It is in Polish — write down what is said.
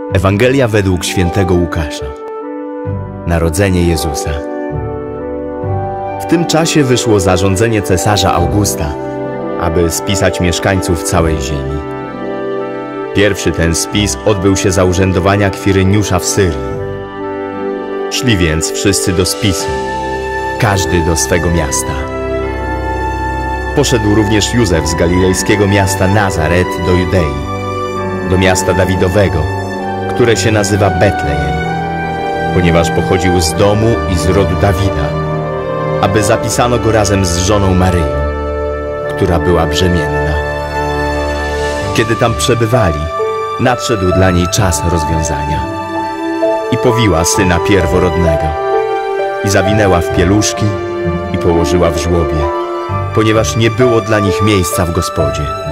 Ewangelia według świętego Łukasza. Narodzenie Jezusa. W tym czasie wyszło zarządzenie cesarza Augusta, aby spisać mieszkańców całej ziemi. Pierwszy ten spis odbył się za urzędowania Kwiryniusza w Syrii. Szli więc wszyscy do spisu, każdy do swego miasta. Poszedł również Józef z galilejskiego miasta Nazaret do Judei, do miasta Dawidowego, które się nazywa Betlejem, ponieważ pochodził z domu i z rodu Dawida, aby zapisano go razem z żoną Maryją, która była brzemienna. Kiedy tam przebywali, nadszedł dla niej czas rozwiązania i powiła syna pierworodnego i zawinęła w pieluszki i położyła w żłobie, ponieważ nie było dla nich miejsca w gospodzie.